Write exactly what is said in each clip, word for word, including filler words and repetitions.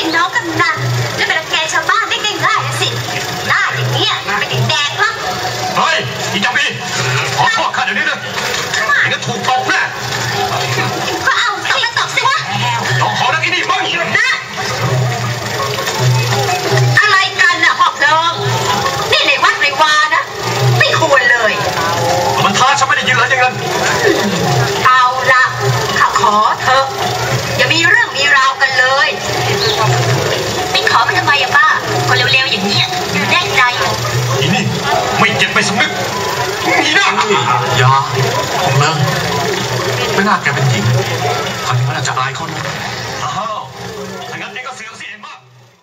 เป็นน้องกำนันจะเป็นแกชาวบ้านได้ง่ายๆสิหน้าอย่างเงี้ยไม่ได้แดกหรอกเฮ้ยอีเจ้าพี่ขอโทษข้าเดี๋ยวนี้นะอย่างนั้นถูกตบแน่ก็เอาสิมาตบสิวะน้องขอนักอีนี่บ้างนะอะไรกันน่ะพวกน้องนี่ในวัดในวานะไม่ควรเลยมันท้าฉันไม่ได้ยินเลยอย่างนั้นเอาละข้าขอเถอะอย่ามีเรื่องมีราวกันเลยไม่ขอมันทำไมอะป้าคนเร็วๆอย่างนี้อยู่ได้ใจอีนี่ไม่เจ็บไม่สำนึกอีน่าอย่าของเลิกไม่น่าแกเป็นหญิงทำอย่างนั้นอาจจะอายคนอ้าวถ้างั้นเองก็เสียสิเองบ้าง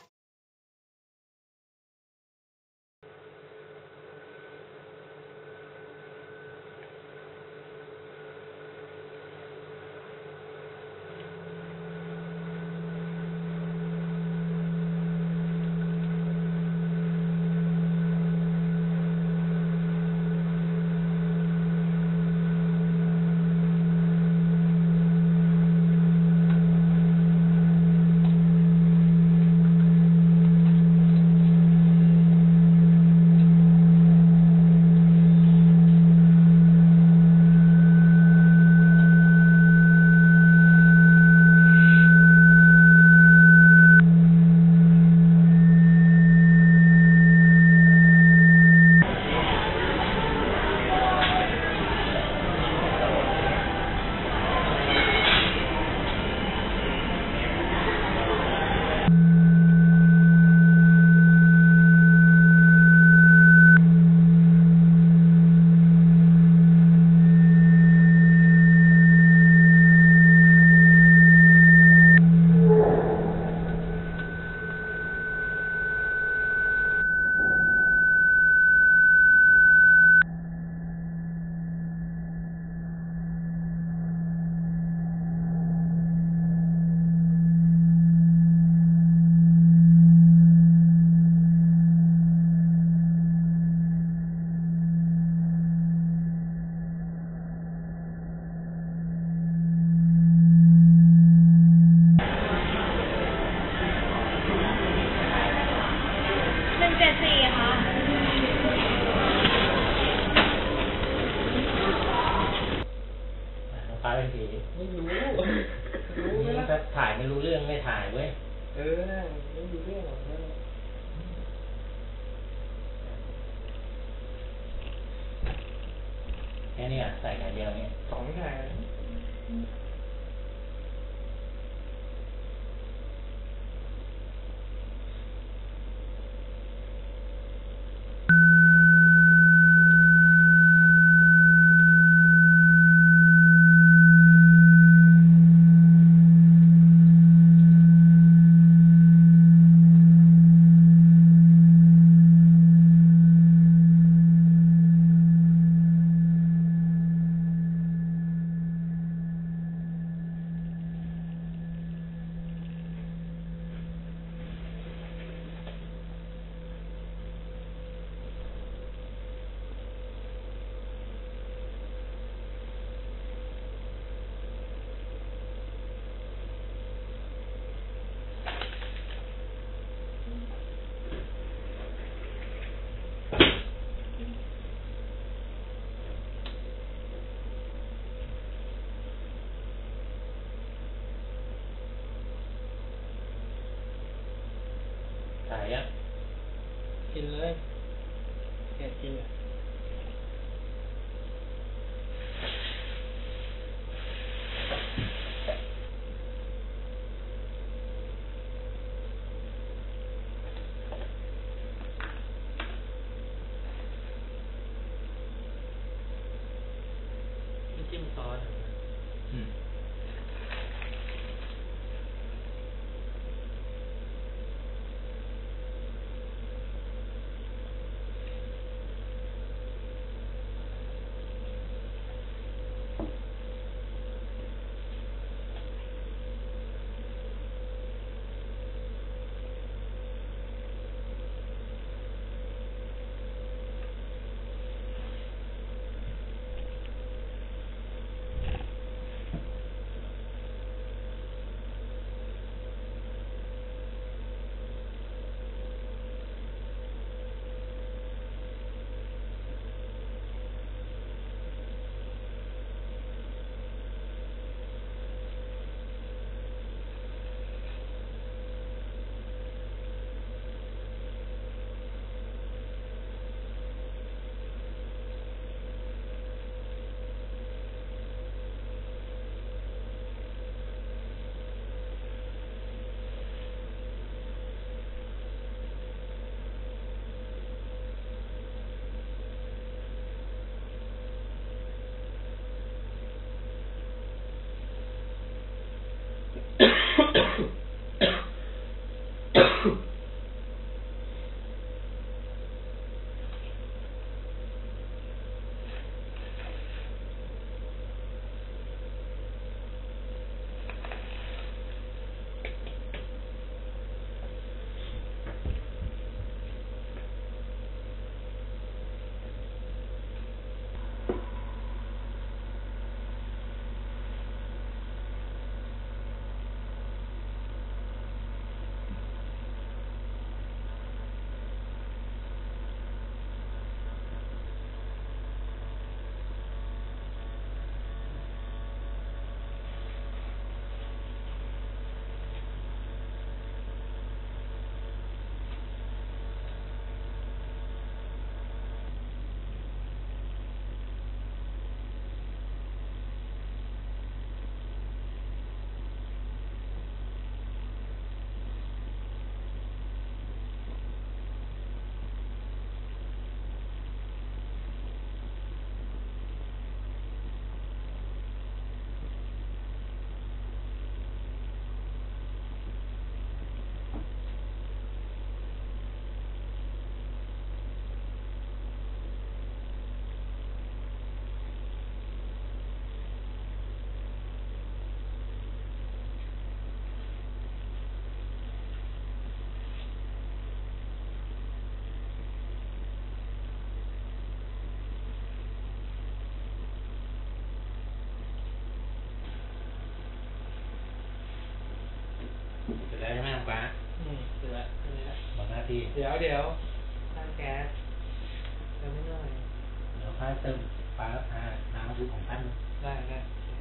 ไม่รู้รู้ไหมล่ะถ่ายไม่รู้เรื่องไม่ถ่ายเว้ยเออไม่รู้เรื่องหรอกแค่นี้อ่ะใส่แค่เดียวนี้สองแค่ถ่ายยังกินเลยแค่กินอ่ะจิ้มซอสอืมเสร็จแล้วใช่ไหมน้องฟ้าอืมเสร็จแล้วเสร็จแล้วหมดหน้าที่เดี๋ยวเดี๋ยวตั้งแก๊สเติมไม่หน่อยเดี๋ยวฟ้าเติมฟ้าหาน้ำดูของท่านได้ได้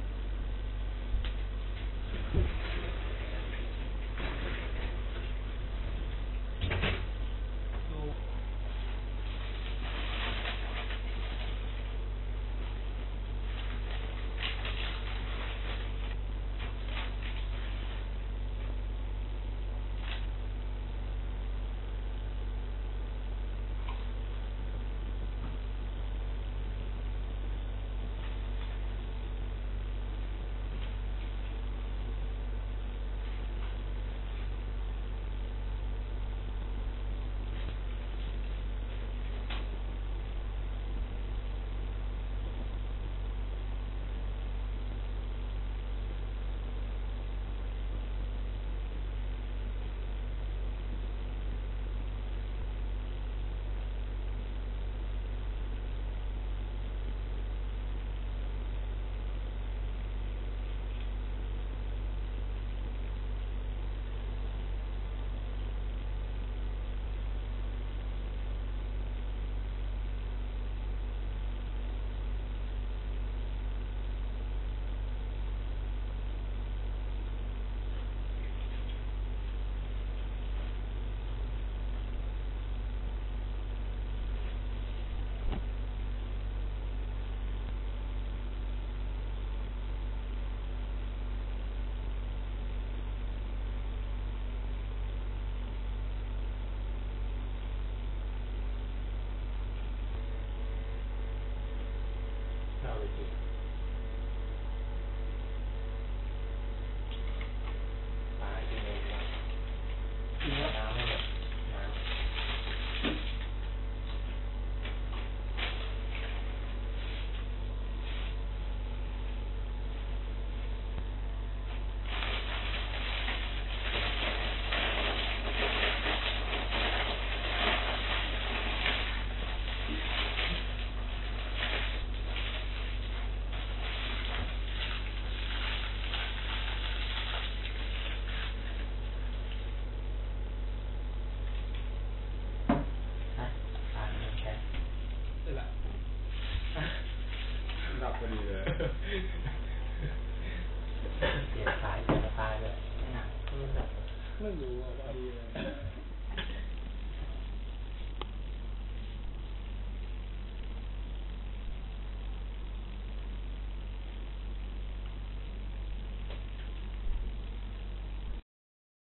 ดับพอดีเลยเปลี่ยนสายเปลี่ยนสายเลยไม่รู้อ่ะพอดีเลย